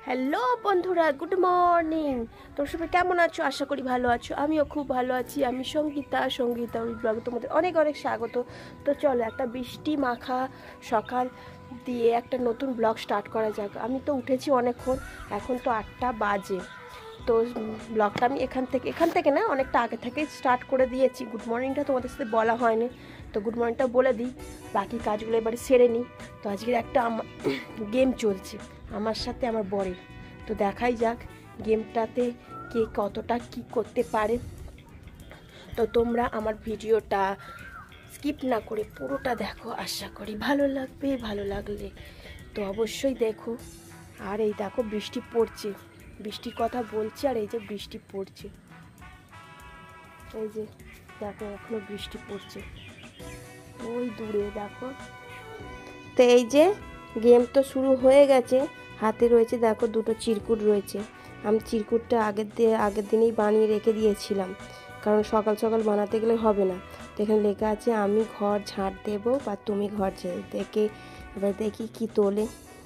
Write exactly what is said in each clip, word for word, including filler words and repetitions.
Hello বন্ধুরা, good morning. তোমরা সবাই কেমন আছো? আশা করি ভালো আছো। আমিও খুব ভালো আছি। আমি সঙ্গীতা সঙ্গীতা ওই ব্লগে তোমাদের অনেক অনেক স্বাগত। তো চলো, একটা বৃষ্টি মাখা সকাল দিয়ে একটা নতুন ব্লগ স্টার্ট করা যাক। আমি তো উঠেছি অনেকক্ষণ, এখন তো আটটা বাজে। তো ব্লগটা আমি এখান থেকে এখান থেকে না অনেকটা আগে থেকেই স্টার্ট করে দিয়েছি। গুড মর্নিংটা তোমাদের সাথে বলা হয়নি, তো গুড মর্নিংটা বলে দিই, বাকি কাজগুলো এবারে সেরে নিই। তো আজকের একটা গেম চলছে আমার সাথে আমার বরের। তো দেখাই যাক গেমটাতে কে কতটা কি করতে পারে। তো তোমরা আমার ভিডিওটা স্কিপ না করে পুরোটা দেখো, আশা করি ভালো লাগবে। ভালো লাগলে তো অবশ্যই দেখো। আর এই দেখো বৃষ্টি পড়ছে, বৃষ্টির কথা বলছি, আর এই যে বৃষ্টি পড়ছে, এই যে দেখো এখনো বৃষ্টি পড়ছে ওই দূরে দেখো। তো এই যে গেম তো শুরু হয়ে গেছে। হাতে রয়েছে দেখো দুটো চিরকুট রয়েছে। আমি চিরকুটটা আগের দিয়ে আগের দিনেই বানিয়ে রেখে দিয়েছিলাম, কারণ সকাল সকাল বানাতে গেলে হবে না। তো এখানে লেখা আছে আমি ঘর ঝাঁট দেবো বা তুমি ঘর ঝাঁট দেখে। এবার দেখি কি তোলে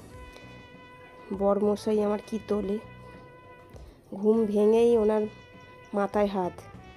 বরমশাই আমার, কি তোলে। ঘুম ভেঙেই ওনার মাথায় হাত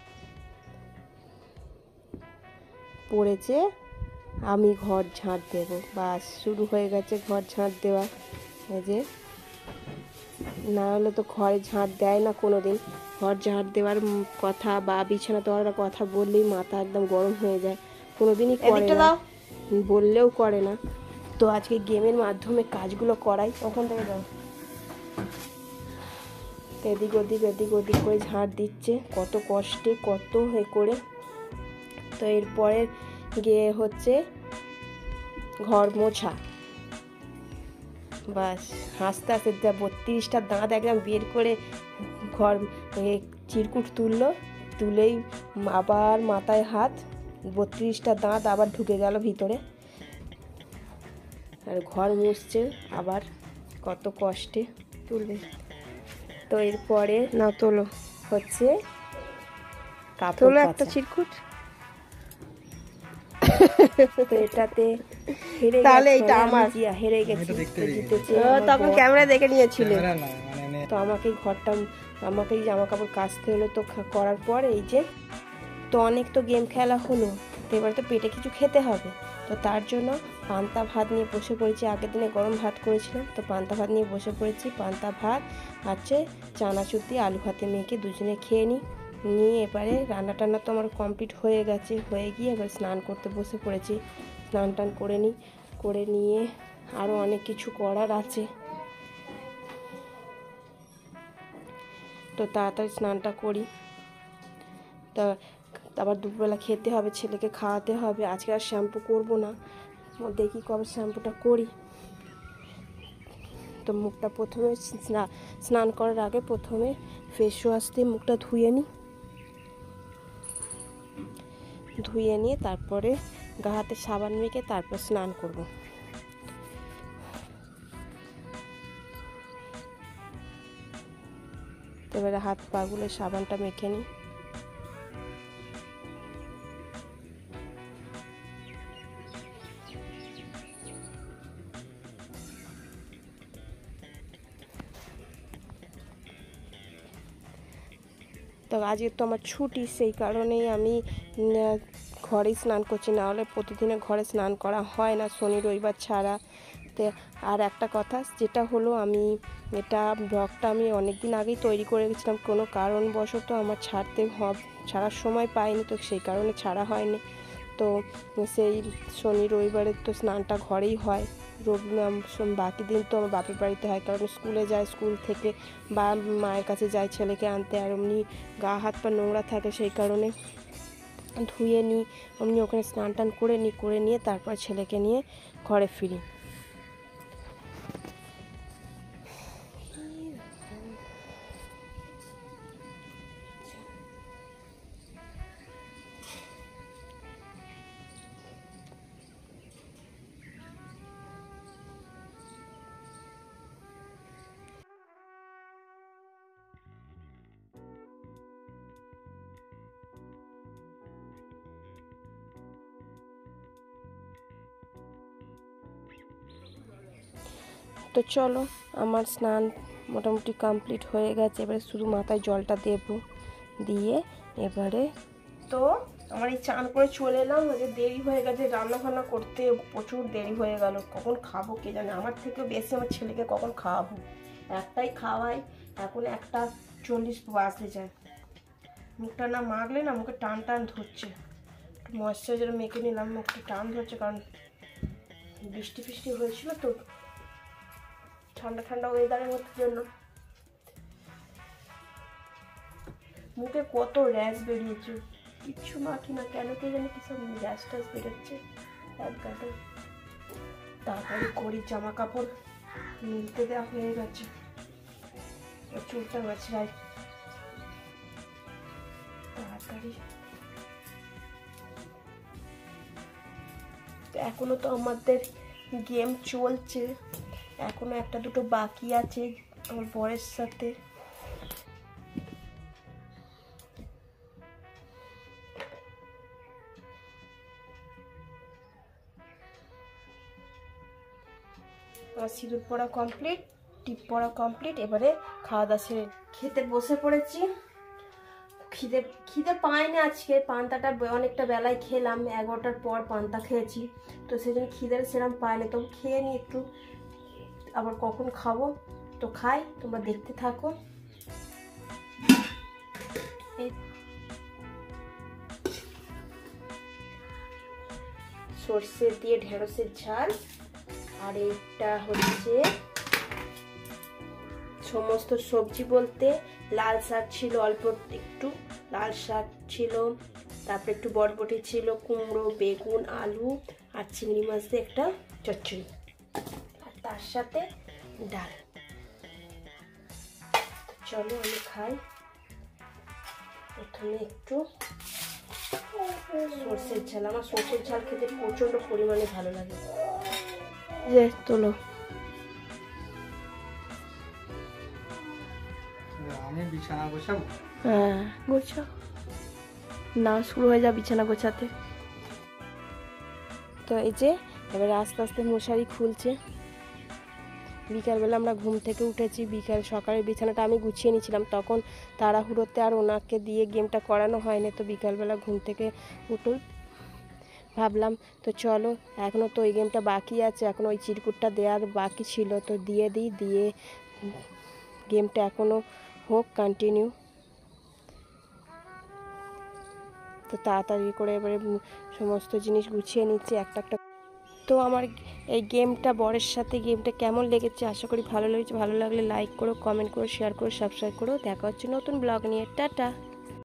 পড়েছে, আমি ঘর ঝাঁট দেবো। বাস শুরু হয়ে গেছে ঘর ঝাঁট দেওয়া। এই যে না হলে তো ঘরে ঝাঁট দেয় না কোনো দিন। ঘর ঝাঁট দেওয়ার কথা বা বিছানা তোলার কথা বললেই মাথা একদম গরম হয়ে যায়, কোনো দিনই করে না, বললেও করে না। তো আজকে গেমের মাধ্যমে কাজগুলো করাই। ওখান থেকে দাও, এদিক ওদিক এদিক ওদিক করে ঝাঁট দিচ্ছে কত কষ্টে, কত এ করে। তো এরপরে গিয়ে হচ্ছে ঘর মোছা। বাস হাসতে হাসতে বত্রিশটা দাঁত একদম বের করে ঘর চিরকুট তুললো, তুলেই আবার মাথায় হাত, বত্রিশটা দাঁত আবার ঢুকে গেল ভিতরে। আর ঘর মুছছে আবার, কত কষ্টে তুলবে। তো এরপরে না তোলো হচ্ছে কাপড় একটা চিরকুট। তো এটাতে হেরে গেছে, এইটা আমার হেরে গেছে, জিতেছে। তখন ক্যামেরা দেখে নিয়েছিল, তো আমাকেই ঘরটা আমাকেই জামা কাপড় কাচতে হলো। তো করার পর এই যে, তো অনেক তো গেম খেলা হলো, তো এবার তো পেটে কিছু খেতে হবে। তো তার জন্য পান্তা ভাত নিয়ে বসে পড়েছি। আগের দিনে গরম ভাত করেছিলাম, তো পান্তা ভাত নিয়ে বসে পড়েছি। পান্তা ভাত আছে চানাচুর দিয়ে আলু ভাতে মেখে দুজনে খেয়ে নিই। নিয়ে এবারে রান্না টান্না তো আমার কমপ্লিট হয়ে গেছে, হয়ে গিয়ে এবার স্নান করতে বসে পড়েছি। স্নান টান করে নিই, করে নিয়ে আরও অনেক কিছু করার আছে। তো তাড়াতাড়ি স্নানটা করি। তা আবার দুপুরবেলা খেতে হবে, ছেলেকে খাওয়াতে হবে। আজকে আর শ্যাম্পু করবো না, দেখি কবে শ্যাম্পুটা করি। তো মুখটা প্রথমে স্নান করার আগে প্রথমে ফেস ওয়াশ দিয়ে মুখটা ধুয়ে নিই। ধুয়ে নিয়ে তারপরে গা হাতে সাবান মেখে তারপর স্নান করব। এবারে হাত পাগুলো সাবানটা মেখে নিই। তো আজকে তো আমার ছুটি, সেই কারণেই আমি ঘরেই স্নান করছি, না হলে প্রতিদিনে ঘরে স্নান করা হয় না শনি রবিবার ছাড়া। তো আর একটা কথা যেটা হলো, আমি এটা ব্লগটা আমি অনেক দিন আগেই তৈরি করে গেছিলাম, কোনো কারণবশত আমার ছাড়তে ছাড়ার সময় পাইনি, তো সেই কারণে ছাড়া হয়নি। তো সেই শনি রবিবারে তো স্নানটা ঘরেই হয়, রবি বাকি দিন তো আমার বাপের বাড়িতে হয়, কারণ স্কুলে যায়, স্কুল থেকে বা মায়ের কাছে যায় ছেলেকে আনতে। আর এমনি গা হাত পা নোংরা থাকে, সেই কারণে ধুয়ে নিই, এমনি ওখানে স্নান টান করে নিই, করে নিয়ে তারপর ছেলেকে নিয়ে ঘরে ফিরি। তো চলো, আমার স্নান মোটামুটি কমপ্লিট হয়ে গেছে। এবারে শুধু মাথায় জলটা দেব, দিয়ে এবারে তো আমার এই চান করে চলে এলাম। যে দেরি হয়ে গেছে, রান্না ফান্না করতে প্রচুর দেরি হয়ে গেল। কখন খাবো কে জানে, আমার থেকেও বেশি আমার ছেলেকে কখন খাওয়াবো। একটাই খাওয়াই, এখন একটা চল্লিশ বাজতে যায়। মুখটা না মাখলে না মুখে টান টান ধরছে। ময়েশ্চারাইজার মেখে নিলাম, মুখটা টান ধরছে কারণ বৃষ্টি ফিষ্টি হয়েছিল তো, ঠান্ডা ঠান্ডা ওয়েদারের মধ্যে জন্য। মুখে কত র্যাশ বেরিয়েছে, কিচ্ছু মাখি না কেন কে জানি কি সব র্যাশ ট্যাশ বেরোচ্ছে এক গাঁটে। তাড়াতাড়ি করি, জামা কাপড় মিলতে দেওয়া হয়ে গেছে, চুলটা মাছরাই তাড়াতাড়ি। এখনো তো আমাদের গেম চলছে, এখনো একটা দুটো বাকি আছে আমার বরের সাথে। আমার সিঁদুর পড়া কমপ্লিট, টিপ পড়া কমপ্লিট। এবারে খাওয়া দাওয়া সেরে খেতে বসে পড়েছি। খিদে খিদে পাইনি আজকে, পান্তাটা অনেকটা বেলায় খেলাম, এগারোটার পর পান্তা খেয়েছি, তো সেই জন্য খিদে সেরকম পাইনি। তবু খেয়ে নিই একটু, আবার কখন খাবো তো খাই, তোমরা দেখতে থাকো। এই সর্ষে দিয়ে ঢেঁড়সের ঝাল, আর এইটা হচ্ছে সমস্ত সবজি বলতে লাল শাক ছিল অল্প একটু, লাল শাক ছিল, তারপরে একটু বরবটি ছিল, কুমড়ো, বেগুন, আলু আর চিংড়ি মাছ দিয়ে একটা চচ্চড়ি, আর তার সাথে ডাল। চলো আমি খাই। প্রথমে একটু সর্ষের ঝাল, আমার সর্ষের ঝাল খেতে প্রচন্ড পরিমাণে ভালো লাগে। যে তোলো, আমি বিছানা গোছাবো। হ্যাঁ গোছাও না, শুরু হয়ে যা বিছানা গোছাতে। তো এই যে এবারে আস্তে আস্তে মশারি খুলছে। বিকালবেলা আমরা ঘুম থেকে উঠেছি, বিকাল সকালের বিছানাটা আমি গুছিয়ে নিয়েছিলাম, তখন তাড়াহুড়োতে আর ওনাকে দিয়ে গেমটা করানো হয়নি। তো বিকালবেলা ঘুম থেকে উঠে ভাবলাম তো চলো, এখনও তো ওই গেমটা বাকি আছে, এখন ওই চিরকুটটা দেওয়ার বাকি ছিল, তো দিয়ে দিই, দিয়ে গেমটা এখনও হোক কন্টিনিউ। তো তাড়াতাড়ি করে এবারে সমস্ত জিনিস গুছিয়ে নিচ্ছি একটা একটা। তো আমার এই গেমটা বরের সাথে গেমটা কেমন লেগেছে আশা করি ভালো লেগেছে। ভালো লাগলে লাইক করো, কমেন্ট করো, শেয়ার করো, সাবস্ক্রাইব করো। দেখা হচ্ছে নতুন ব্লগ নিয়ে। টাটা।